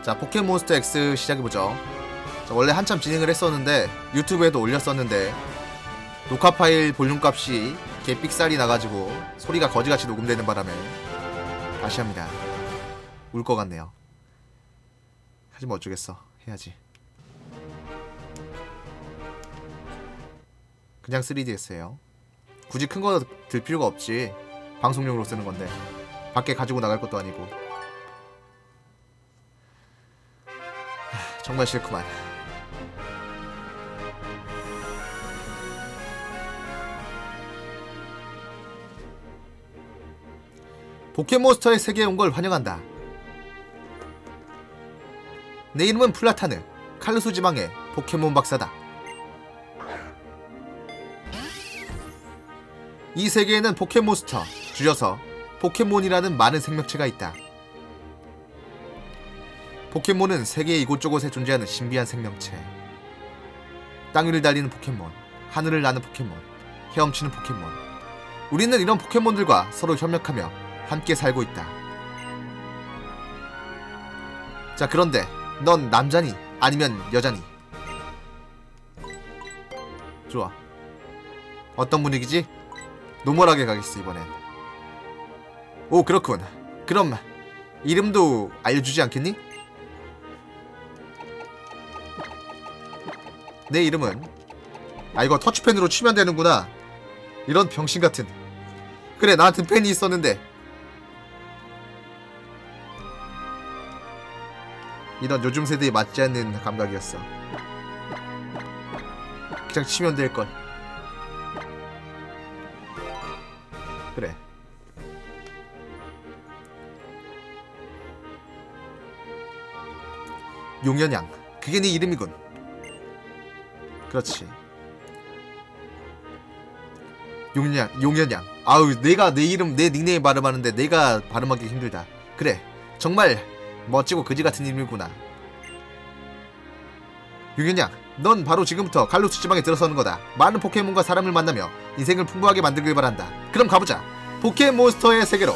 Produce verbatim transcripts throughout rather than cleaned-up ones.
자, 포켓몬스터 X 시작해보죠. 자, 원래 한참 진행을 했었는데 유튜브에도 올렸었는데 녹화 파일 볼륨값이 개 삑살이 나가지고 소리가 거지같이 녹음되는 바람에 다시 합니다. 울 것 같네요. 하지만 어쩌겠어. 해야지. 그냥 쓰리디에스예요. 굳이 큰 거 들 필요가 없지. 방송용으로 쓰는 건데 밖에 가지고 나갈 것도 아니고. 하, 정말 싫구만. 포켓몬스터의 세계에 온 걸 환영한다. 내 이름은 플라타느, 칼루수 지방의 포켓몬 박사다. 이 세계에는 포켓몬스터, 줄여서 포켓몬이라는 많은 생명체가 있다. 포켓몬은 세계 이곳저곳에 존재하는 신비한 생명체. 땅 위를 달리는 포켓몬, 하늘을 나는 포켓몬, 헤엄치는 포켓몬. 우리는 이런 포켓몬들과 서로 협력하며 함께 살고 있다. 자, 그런데 넌 남자니? 아니면 여자니? 좋아. 어떤 분위기지? 노멀하게 가겠어 이번엔. 오, 그렇군. 그럼 이름도 알려주지 않겠니? 내 이름은... 아, 이거 터치펜으로 치면 되는구나. 이런 병신같은. 그래, 나한텐 펜이 있었는데. 이런 요즘 세대에 맞지 않는 감각이었어. 그냥 치면 될걸. 그래. 용연양. 그게 네 이름이군. 그렇지. 용연양, 용연양. 아우, 내가 내 이름, 내 닉네임 발음하는데 내가 발음하기 힘들다. 그래, 정말 멋지고 그지같은 이름이구나. 용연양, 넌 바로 지금부터 칼루스 지방에 들어서는 거다. 많은 포켓몬과 사람을 만나며 인생을 풍부하게 만들길 바란다. 그럼 가보자. 포켓몬스터의 세계로.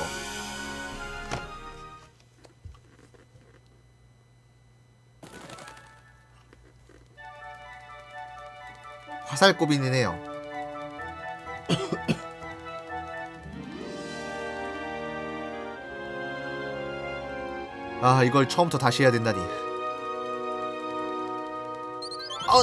화살꼬빈이네요. 아, 이걸 처음부터 다시 해야 된다니. 어!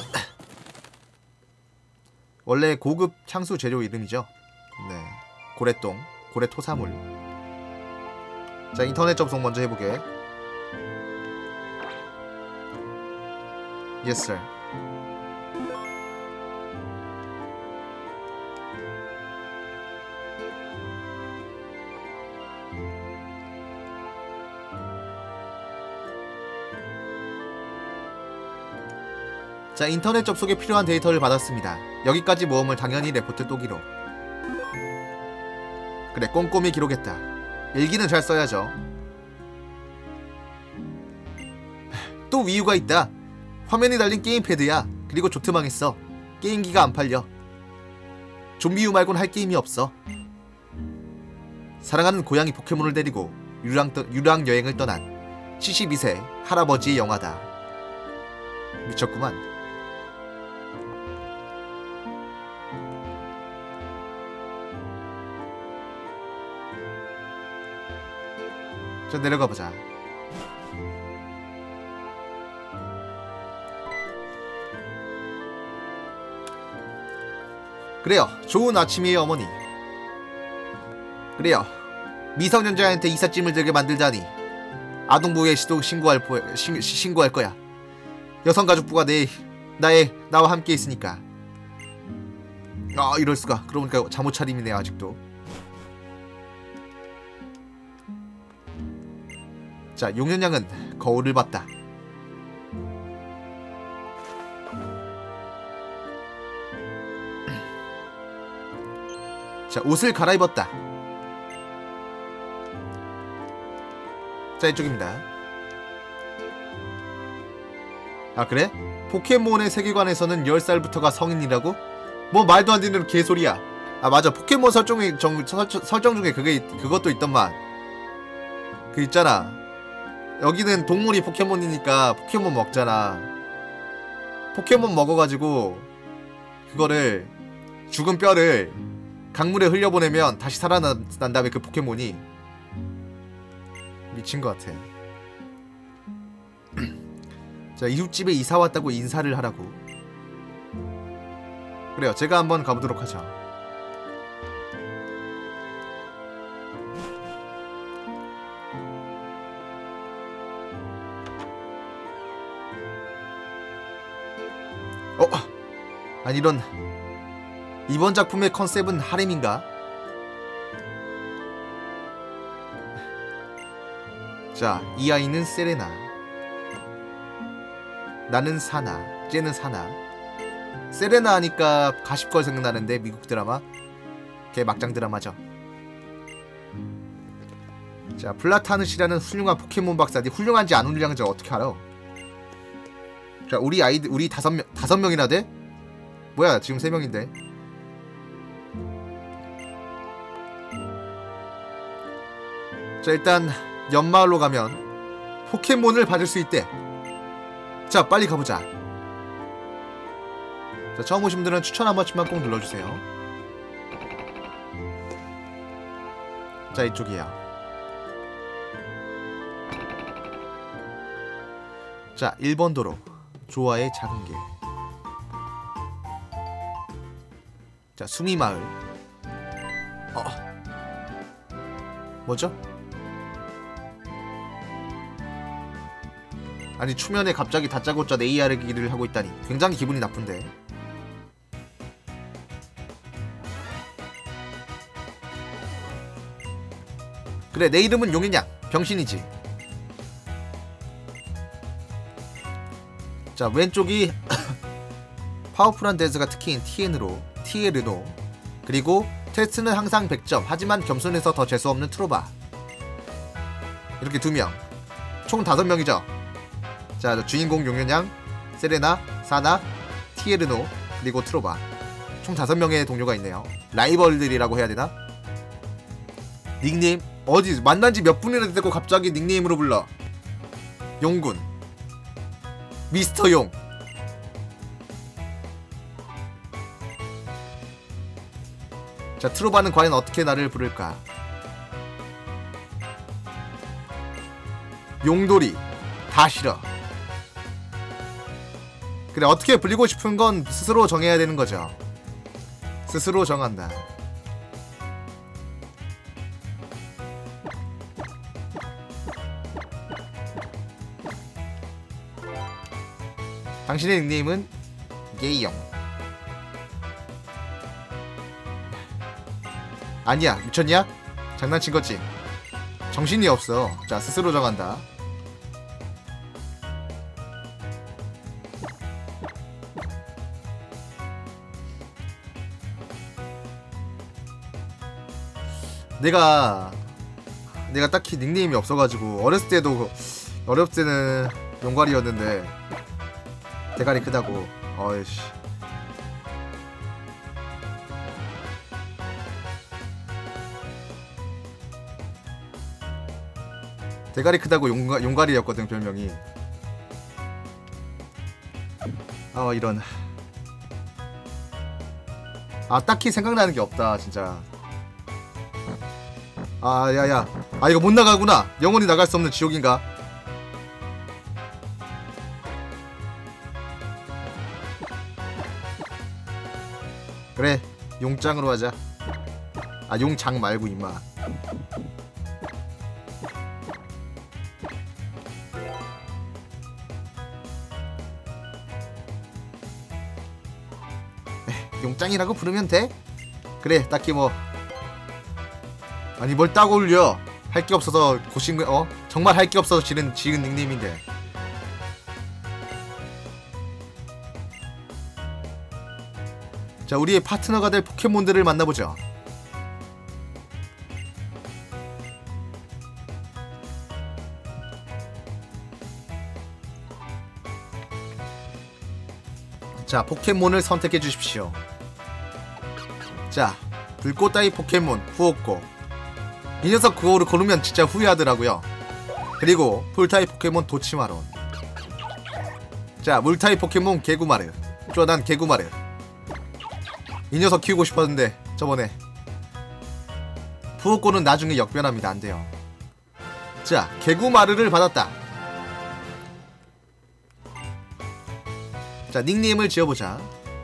원래 고급 향수 재료 이름이죠. 네, 고래똥, 고래토사물. 자, 인터넷 접속 먼저 해보게. Yes sir. 자, 인터넷 접속에 필요한 데이터를 받았습니다. 여기까지 모험을 당연히 레포트 또기로. 그래, 꼼꼼히 기록했다. 일기는 잘 써야죠. 또 위유가 있다. 화면이 달린 게임패드야. 그리고 조트망했어. 게임기가 안 팔려. 좀비유 말곤 할 게임이 없어. 사랑하는 고양이 포켓몬을 데리고 유랑, 유랑 여행을 떠난 칠십이 세 할아버지의 영화다. 미쳤구만. 자, 내려가보자. 그래요, 좋은 아침이에요 어머니. 그래요, 미성년자한테 이삿짐을 들게 만들다니. 아동부에 시도 신고할, 신, 신고할 거야. 여성가족부가 내, 나의, 나와 함께 있으니까. 아, 이럴수가. 그러고 보니까 잠옷 차림이네 아직도. 자, 용연양은 거울을 봤다. 자, 옷을 갈아입었다. 자, 이쪽입니다. 아, 그래? 포켓몬의 세계관에서는 열 살부터가 성인이라고? 뭐 말도 안 되는 개소리야. 아, 맞아. 포켓몬 설정이, 정, 설, 설정 중에 그게, 그것도 있던만. 그 있잖아. 여기는 동물이 포켓몬이니까 포켓몬 먹잖아. 포켓몬 먹어가지고 그거를 죽은 뼈를 강물에 흘려보내면 다시 살아난 다음에 그 포켓몬이 미친 것 같아. 자, 이웃집에 이사 왔다고 인사를 하라고. 그래요, 제가 한번 가보도록 하죠. 어? 아니 이런, 이번 작품의 컨셉은 하렘인가? 자, 이 아이는 세레나, 나는 사나, 쟤는 사나. 세레나 하니까 가십걸 생각나는데, 미국 드라마. 걔 막장 드라마죠. 자, 플라타누시라는 훌륭한 포켓몬 박사인데 훌륭한지 안 훌륭한지 어떻게 알아? 자, 우리 아이들, 우리 다섯 명, 다섯 명이나 돼? 뭐야, 지금 세 명인데. 자, 일단 연마을로 가면 포켓몬을 받을 수 있대. 자, 빨리 가보자. 자, 처음 오신 분들은 추천 한 번씩만 꼭 눌러주세요. 자, 이쪽이야. 자, 일 번 도로 조화의 작은 길. 자, 수미마을. 어, 뭐죠? 아니, 추면에 갑자기 다짜고짜 네이아르기를 하고 있다니 굉장히 기분이 나쁜데. 그래, 내 이름은 용이냐? 병신이지. 자, 왼쪽이 파워풀한 댄스가 특기인 티엔으로 티에르노, 그리고 테스트는 항상 백 점 하지만 겸손해서 더 재수없는 트로바. 이렇게 두 명, 총 다섯 명이죠. 자, 주인공 용연양, 세레나, 사나, 티에르노, 그리고 트로바. 총 다섯 명의 동료가 있네요. 라이벌들이라고 해야 되나? 닉네임, 어디 만난지 몇 분이나 됐고 갑자기 닉네임으로 불러. 용군, 미스터 용. 자, 트로바는 과연 어떻게 나를 부를까? 용돌이, 다 싫어. 그래, 어떻게 불리고 싶은 건 스스로 정해야 되는 거죠. 스스로 정한다. 당신의 닉네임은 게이영. 아니야, 미쳤냐? 장난친 거지? 정신이 없어. 자, 스스로 정한다. 내가 내가 딱히 닉네임이 없어가지고 어렸을 때도 어렸을 때는 용괄이었는데 대가리 크다고. 어이씨. 대가리 크다고 용가, 용가리였거든 별명이. 아, 이런. 아, 딱히 생각나는 게 없다 진짜. 아, 야야, 아, 이거 못 나가구나. 영원히 나갈 수 없는 지옥인가? 그래, 용장으로 하자. 아, 용장 말고 임마. 용장이라고 부르면 돼? 그래, 딱히 뭐. 아니, 뭘 따고 올려. 할 게 없어서 고신 거, 어? 정말 할 게 없어서 지른, 지은 닉네임인데. 자, 우리의 파트너가 될 포켓몬들을 만나보죠. 자, 포켓몬을 선택해 주십시오. 자, 불꽃 따위 포켓몬 후오코. 이 녀석 그거를 고르면 진짜 후회하더라고요. 그리고 풀타입 포켓몬 도치마론. 자, 물타입 포켓몬 개구마르. 좋아, 난 개구마르. 이 녀석 키우고 싶었는데 저번에. 푸우꼬는 나중에 역변합니다. 안돼요. 자, 개구마르를 받았다. 자, 닉네임을 지어보자.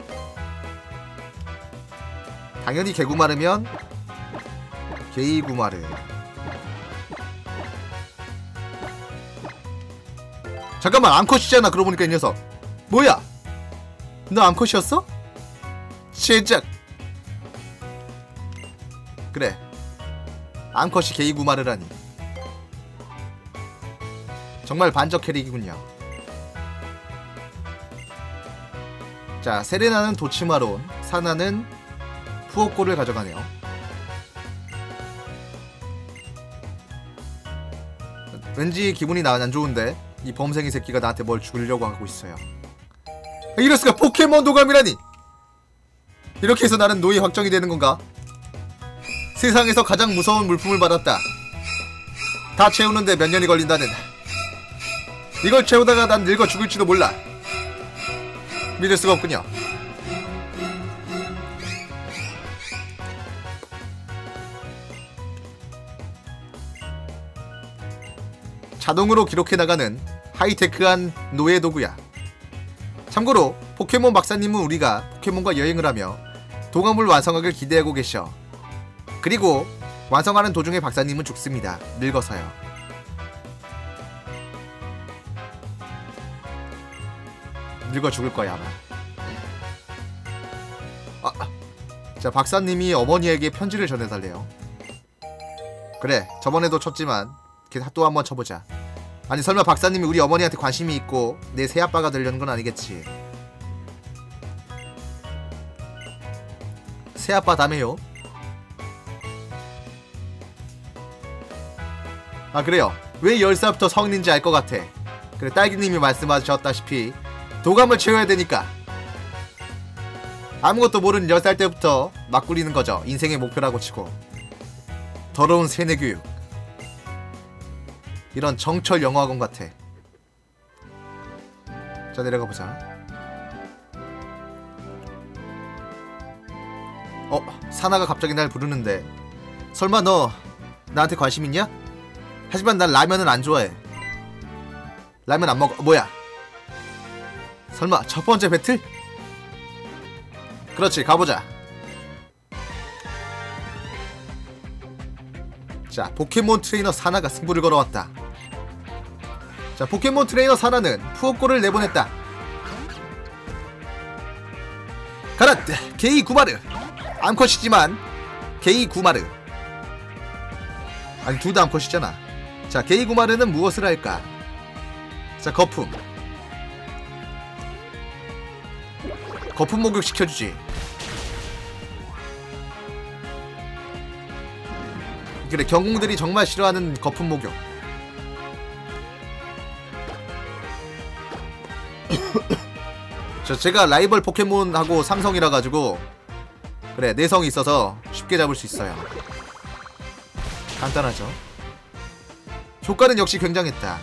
당연히 개구마르면 게이구마르. 잠깐만, 암컷이잖아. 그러고 보니까 이 녀석 뭐야? 너 암컷이었어? 제작. 그래, 암컷이 게이구마르라니. 정말 반적 캐릭이군요. 자, 세레나는 도치마론, 사나는 푸오꼬를 가져가네요. 왠지 기분이 나 안 좋은데 이 범생이 새끼가 나한테 뭘 주려고 하고 있어요. 이럴수가, 포켓몬 도감이라니! 이렇게 해서 나는 노예 확정이 되는 건가? 세상에서 가장 무서운 물품을 받았다. 다 채우는데 몇 년이 걸린다는. 이걸 채우다가 난 늙어 죽을지도 몰라. 믿을 수가 없군요. 자동으로 기록해나가는 하이테크한 노예 도구야. 참고로 포켓몬 박사님은 우리가 포켓몬과 여행을 하며 도감을 완성하길 기대하고 계셔. 그리고 완성하는 도중에 박사님은 죽습니다. 늙어서요. 늙어 죽을 거야 아마. 아, 자, 박사님이 어머니에게 편지를 전해달래요. 그래, 저번에도 쳤지만 또 한번 쳐보자. 아니, 설마 박사님이 우리 어머니한테 관심이 있고 내 새아빠가 되려는 건 아니겠지? 새아빠 다메요? 아, 그래요. 왜 열 살부터 성인인지 알 것 같아. 그래, 딸기님이 말씀하셨다시피 도감을 채워야 되니까. 아무것도 모르는 열 살 때부터 막 굴리는 거죠. 인생의 목표라고 치고. 더러운 세뇌교육. 이런 정철 영어학원 같아. 자, 내려가 보자. 어, 사나가 갑자기 날 부르는데. 설마 너 나한테 관심 있냐? 하지만 난 라면은 안 좋아해. 라면 안 먹어. 뭐야? 설마 첫 번째 배틀? 그렇지, 가보자. 자, 포켓몬 트레이너 사나가 승부를 걸어왔다. 자, 포켓몬 트레이너 사나는 푸오꼬를 내보냈다. 가라! 게이구마르! 암컷이지만 게이구마르. 아니, 둘 다 암컷이잖아. 자, 게이구마르는 무엇을 할까? 자, 거품. 거품 목욕 시켜주지. 그래, 경공들이 정말 싫어하는 거품 목욕. 저 제가 라이벌 포켓몬하고 삼성이라 가지고 그래, 내성이 있어서 쉽게 잡을 수 있어요. 간단하죠. 효과는 역시 굉장했다.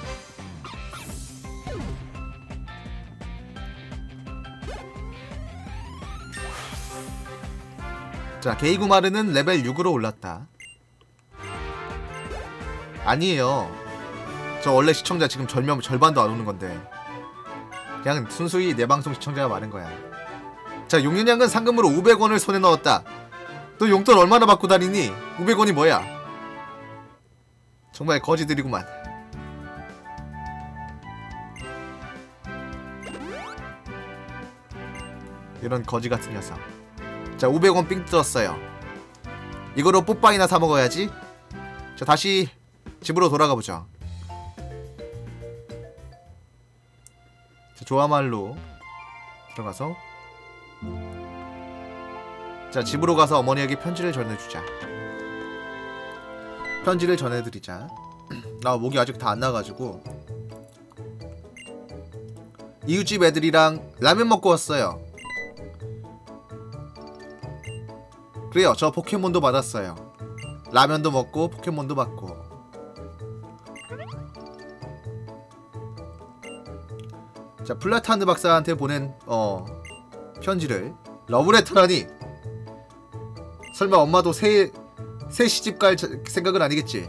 자, 게이구마르는 레벨 육으로 올랐다. 아니에요. 저 원래 시청자 지금 절명, 절반도 안 오는 건데 그냥 순수히 내 방송 시청자가 많은 거야. 자, 용윤양은 상금으로 오백 원을 손에 넣었다. 너 용돈 얼마나 받고 다니니? 오백 원이 뭐야? 정말 거지들이구만. 이런 거지 같은 녀석. 자, 오백 원 삥 뜯었어요. 이거로 뽀빠이나 사 먹어야지. 자, 다시 집으로 돌아가 보자. 자, 조아말로 들어가서 자, 집으로 가서 어머니에게 편지를 전해주자. 편지를 전해드리자. 나 목이 아직 다 안 나가지고. 이웃집 애들이랑 라면 먹고 왔어요. 그래요, 저 포켓몬도 받았어요. 라면도 먹고 포켓몬도 받고. 자, 플라타느 박사한테 보낸 어 편지를 러브레터라니. 설마 엄마도 새, 새 시집 갈 생각은 아니겠지?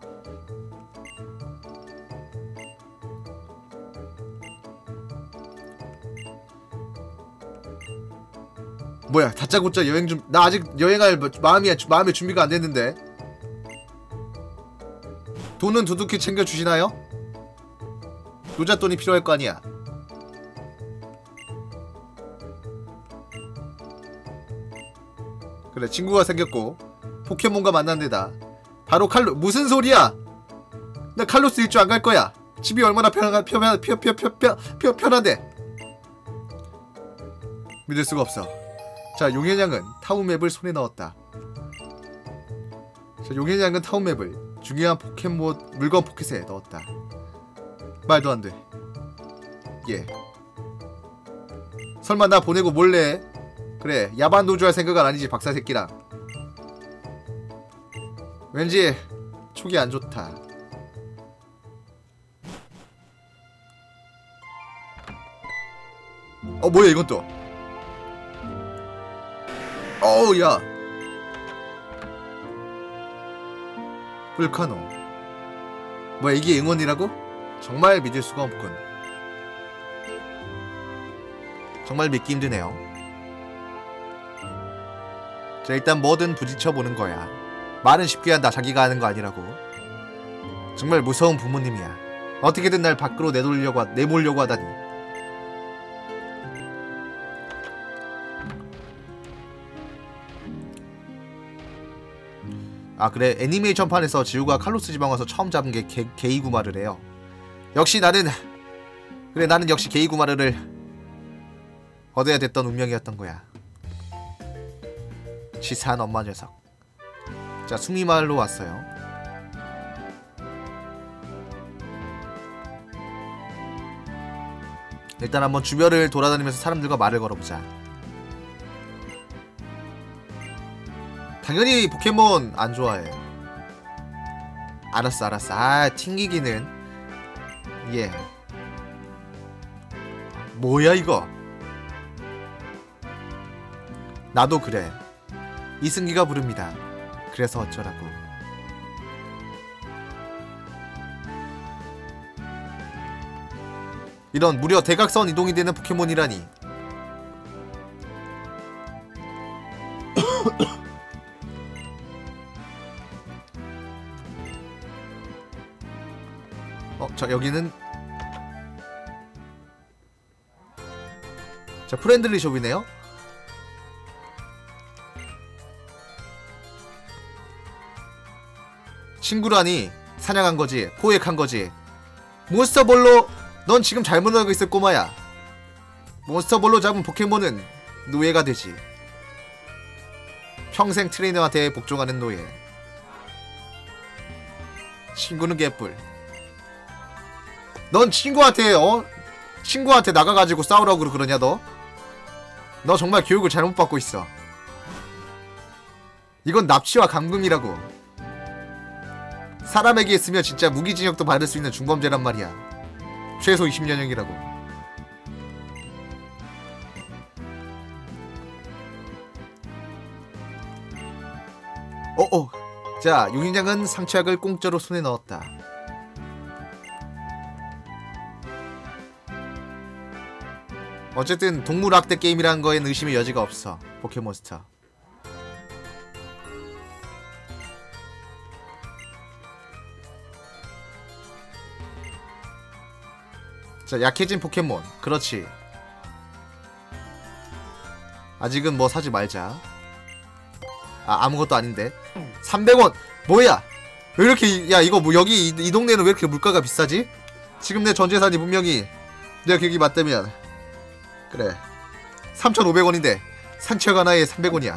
뭐야, 다짜고짜 여행 좀. 나 아직 여행할 마음이 마음의 준비가 안 됐는데. 돈은 두둑히 챙겨 주시나요? 노잣돈이 필요할 거 아니야. 그래, 친구가 생겼고 포켓몬과 만난 데다. 바로 칼로. 무슨 소리야? 나 칼로스 일주 안 갈 거야. 집이 얼마나 편한 편한 편편 편한데. 믿을 수가 없어. 자, 용현양은 타운맵을 손에 넣었다. 자, 용현양은 타운맵을 중요한 포켓몬 물건 포켓에 넣었다. 말도 안 돼. 예. 설마 나 보내고 몰래. 그래, 야반 도주할 생각은 아니지, 박사 새끼랑. 왠지 촉이 안 좋다. 어, 뭐야 이건 또. 어우, 야. 불카노. 뭐야, 이게 응원이라고? 정말 믿을 수가 없군. 정말 믿기 힘드네요. 자, 일단 뭐든 부딪혀보는 거야. 말은 쉽게 한다. 자기가 하는 거 아니라고. 정말 무서운 부모님이야. 어떻게든 날 밖으로 내돌려고 하, 내몰려고 하다니. 아, 그래, 애니메이션판에서 지우가 칼로스 지방 와서 처음 잡은 게 게, 게이구마를 해요. 역시 나는. 그래, 나는 역시 게이구마르를 얻어야 됐던 운명이었던 거야. 치사한 엄마 녀석. 자, 수미마을로 왔어요. 일단 한번 주변을 돌아다니면서 사람들과 말을 걸어보자. 당연히 포켓몬 안 좋아해. 알았어 알았어. 아, 튕기기는. 예. 뭐야 이거. 나도 그래. 이승기가 부릅니다. 그래서 어쩌라고. 이런 무려 대각선 이동이 되는 포켓몬이라니. 어, 자, 여기는 자, 프렌들리 숍이네요. 친구라니. 사냥한 거지. 포획한 거지. 몬스터볼로. 넌 지금 잘못 알고 있을 꼬마야. 몬스터볼로 잡은 포켓몬은 노예가 되지. 평생 트레이너한테 복종하는 노예. 친구는 개뿔. 넌 친구한테 어? 친구한테 나가가지고 싸우라고 그러냐 너? 너 정말 교육을 잘못 받고 있어. 이건 납치와 감금이라고. 사람에게 있으면 진짜 무기징역도 받을 수 있는 중범죄란 말이야. 최소 이십 년형이라고. 어어. 자, 용인장은 상처약을 공짜로 손에 넣었다. 어쨌든 동물학대 게임이라는 거엔 의심의 여지가 없어. 포켓몬스터. 자, 약해진 포켓몬. 그렇지. 아직은 뭐 사지 말자. 아, 아무것도 아닌데. 삼백 원! 뭐야! 왜 이렇게, 야, 이거 뭐, 여기, 이, 이 동네는 왜 이렇게 물가가 비싸지? 지금 내 전재산이 분명히, 내가 기억이 맞다면. 그래. 삼천오백 원인데, 상처가 하나에 삼백 원이야.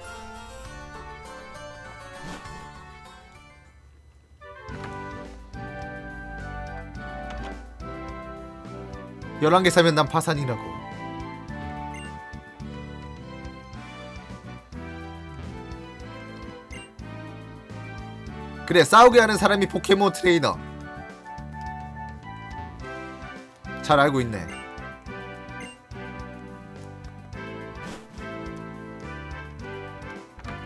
열한 개 사면 난 파산이라고. 그래, 싸우게 하는 사람이 포켓몬 트레이너. 잘 알고 있네.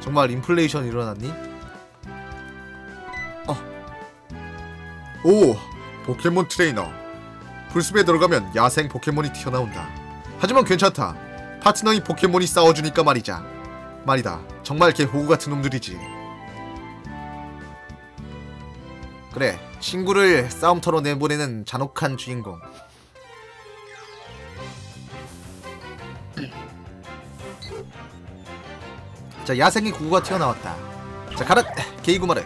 정말 인플레이션 일어났니? 어. 오! 포켓몬 트레이너. 풀숲에 들어가면 야생 포켓몬이 튀어나온다. 하지만 괜찮다. 파트너인 포켓몬이 싸워주니까 말이자. 말이다. 정말 개 호구 같은 놈들이지. 그래, 친구를 싸움터로 내보내는 잔혹한 주인공. 자, 야생의 구구가 튀어나왔다. 자, 가라! 게이구마르.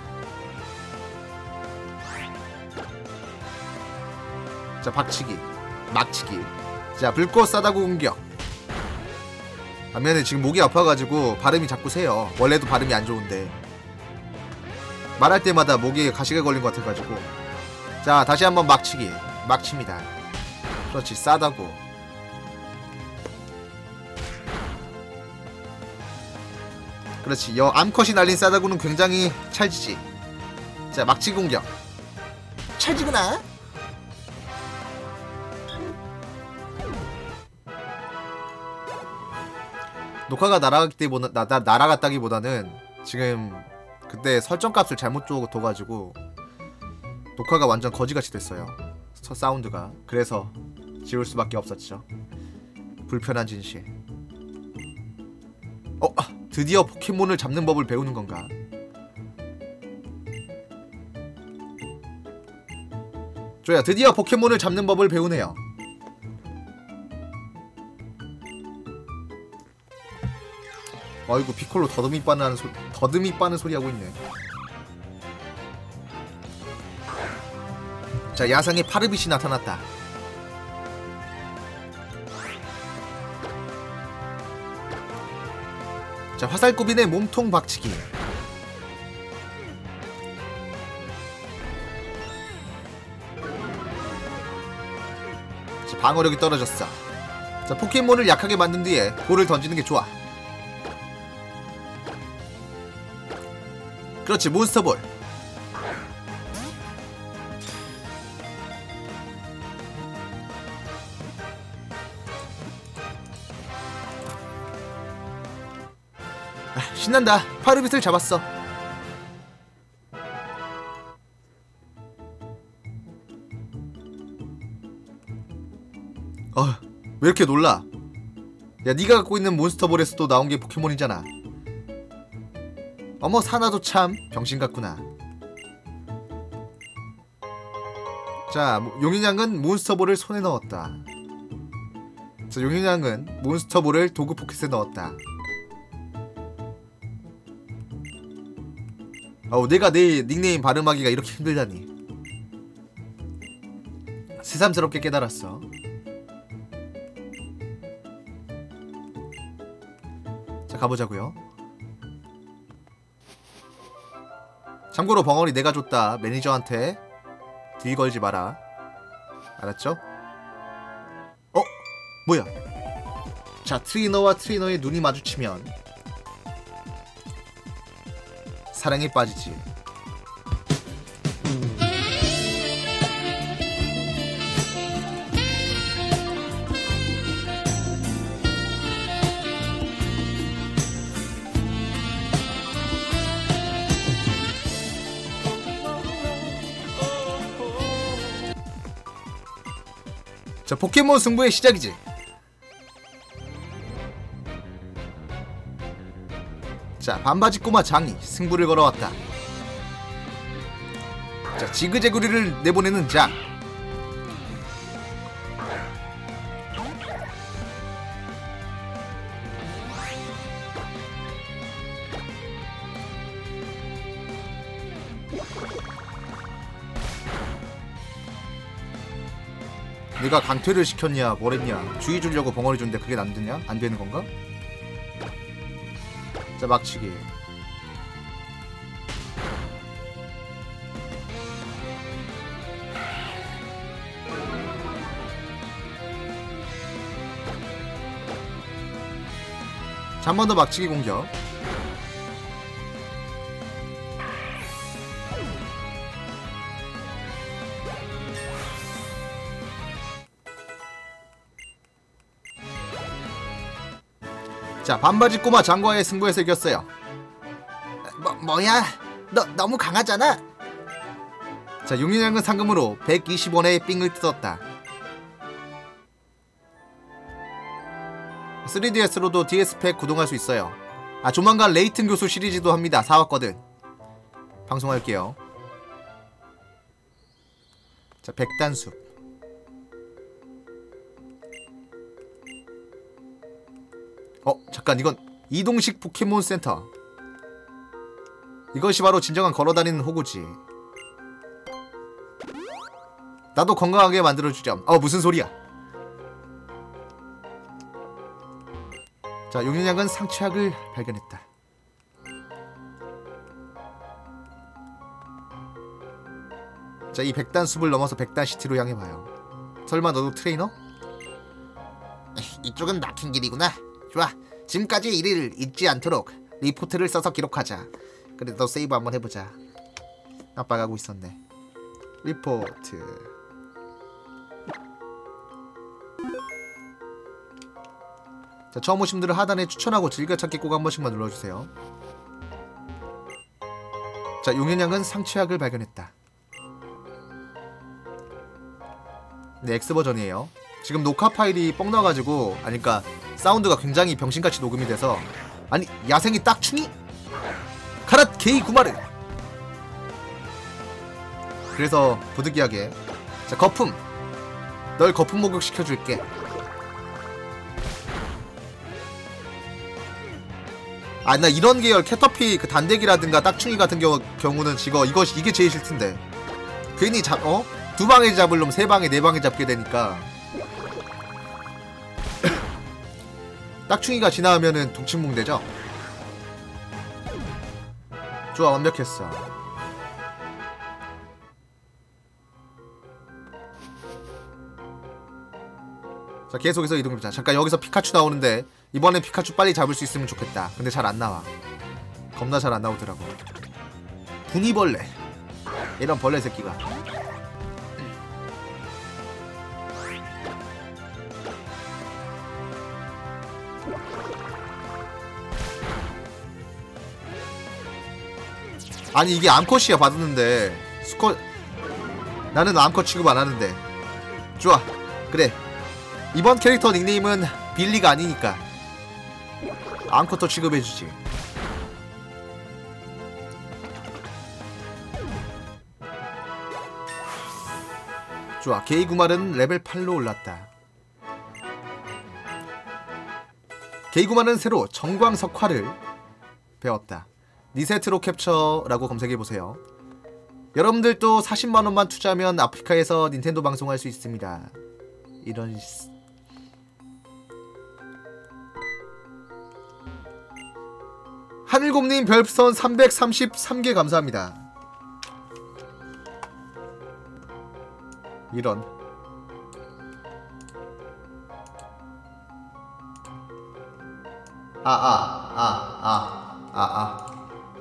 자, 박치기. 막치기. 자, 불꽃 싸다구 공격. 아, 미안해. 지금 목이 아파가지고 발음이 자꾸 새요. 원래도 발음이 안 좋은데 말할 때마다 목에 가시가 걸린 것 같아가지고. 자, 다시 한번 막치기. 막칩니다. 그렇지, 싸다구. 그렇지, 여 암컷이 날린 싸다구는 굉장히 찰지지. 자, 막치기 공격. 찰지구나. 녹화가 날아갔기 때보다 나, 나, 날아갔다기보다는 지금 그때 설정값을 잘못 둬가지고 녹화가 완전 거지같이 됐어요. 첫 사운드가. 그래서 지울 수밖에 없었죠. 불편한 진실. 어? 드디어 포켓몬을 잡는 법을 배우는 건가? 조야, 드디어 포켓몬을 잡는 법을 배우네요. 아이고, 피콜로 더듬이 빠는 소 더듬이 빠는 소리 하고 있네. 자, 야상의 파르빗이 나타났다. 자, 화살꼬빈의 몸통 박치기. 자, 방어력이 떨어졌어. 자, 포켓몬을 약하게 만든 뒤에 볼을 던지는 게 좋아. 그렇지, 몬스터볼. 아, 신난다. 파르빗을 잡았어. 어, 왜 이렇게 놀라? 야, 네가 갖고 있는 몬스터볼에서도 나온 게 포켓몬이잖아. 어머, 사나도 참 병신 같구나. 자, 용인양은 몬스터볼을 손에 넣었다. 자, 용인양은 몬스터볼을 도구 포켓에 넣었다. 어우, 내가 내 닉네임 발음하기가 이렇게 힘들다니. 새삼스럽게 깨달았어. 자, 가보자고요. 참고로 벙어리 내가 줬다. 매니저한테 딜 걸지 마라. 알았죠? 어? 뭐야? 자, 트레이너와 트레이너의 눈이 마주치면 사랑에 빠지지. 자, 포켓몬 승부의 시작이지. 자, 반바지 꼬마 장이 승부를 걸어왔다. 자, 지그재구리를 내보내는 장. 네가 강퇴를 시켰냐 뭐랬냐. 주의 주려고 벙어리 준데 그게 안 되냐? 안 되는 건가? 자, 막치기. 자, 한 번 더 막치기 공격. 자, 반바지 꼬마 장과의 승부에서 이겼어요. 뭐, 뭐야? 너 너무 강하잖아. 자, 용인양은 상금으로 백이십 원의 삥을 뜯었다. 쓰리디에스로도 디에스팩 구동할 수 있어요. 아, 조만간 레이튼 교수 시리즈도 합니다. 사왔거든. 방송할게요. 자, 백단숲. 어, 잠깐, 이건 이동식 포켓몬 센터. 이것이 바로 진정한 걸어다니는 호구지. 나도 건강하게 만들어주렴. 어, 무슨 소리야. 자, 용인양은 상취약을 발견했다. 자, 이 백단숲을 넘어서 백단시티로 향해 봐요. 설마 너도 트레이너? 이쪽은 막힌 길이구나. 좋아, 지금까지의 일을 잊지 않도록 리포트를 써서 기록하자. 그래, 너 세이브 한번 해보자. 깜빡하고 있었네. 리포트. 자, 처음 오신 분들은 하단에 추천하고 즐겨찾기 꼭 한 번씩만 눌러주세요. 자, 용현양은 상취약을 발견했다. 네, X버전이에요. 지금 녹화 파일이 뻥 나가지고, 아니, 그니까 사운드가 굉장히 병신같이 녹음이 돼서. 아니, 야생이 딱충이? 카랏 게이 구마르. 그래서 부득이하게, 자, 거품. 널 거품 목욕시켜줄게. 아, 나 이런 계열 캐터피 그 단대기라든가 딱충이 같은 경우, 경우는 지거 이거 이게 제일 싫던데. 괜히 잡 어? 두 방에 잡을 놈 세 방에 네 방에 잡게 되니까. 딱충이가 지나가면은 독침봉 되죠? 좋아, 완벽했어. 자, 계속해서 이동해보자. 잠깐, 여기서 피카츄 나오는데 이번엔 피카츄 빨리 잡을 수 있으면 좋겠다. 근데 잘 안 나와. 겁나 잘 안 나오더라고. 분이벌레. 이런 벌레 새끼가. 아니, 이게 암컷이야. 받았는데 수컷. 나는 암컷 취급 안 하는데. 좋아, 그래. 이번 캐릭터 닉네임은 빌리가 아니니까 암컷도 취급해주지. 좋아, 게이구말은 레벨 팔로 올랐다. 게이구말은 새로 정광석화를 배웠다. 니세트로 캡처라고 검색해보세요. 여러분들도 사십만 원만 투자하면 아프리카에서 닌텐도 방송할 수 있습니다. 이런 하늘곰님 별풍선 삼백삼십삼 개 감사합니다. 이런. 아, 아, 아, 아, 아, 아.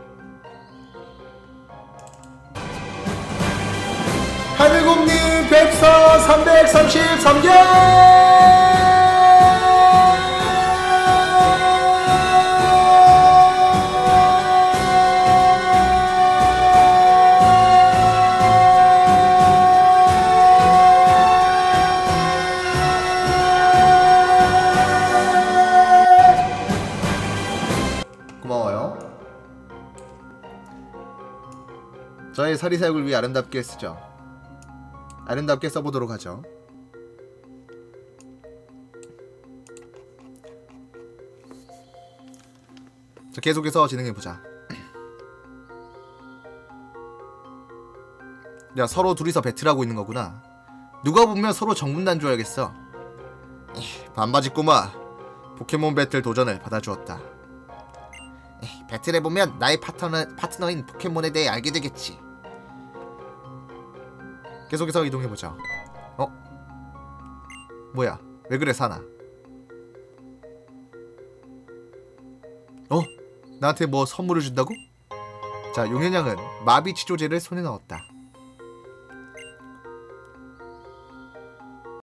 하늘곰님 별풍선 삼백삼십삼 개! 저의 사리사욕을 위해 아름답게 쓰죠. 아름답게 써보도록 하죠. 자, 계속해서 진행해보자. 야, 서로 둘이서 배틀하고 있는 거구나. 누가 보면 서로 정분난 줄 알겠어. 에이, 반바지 꼬마. 포켓몬 배틀 도전을 받아주었다. 에이, 배틀해보면 나의 파트너, 파트너인 포켓몬에 대해 알게 되겠지. 계속해서 이동해보자. 어? 뭐야? 왜 그래, 사나? 어? 나한테 뭐 선물을 준다고? 자, 용현양은 마비 치료제를 손에 넣었다.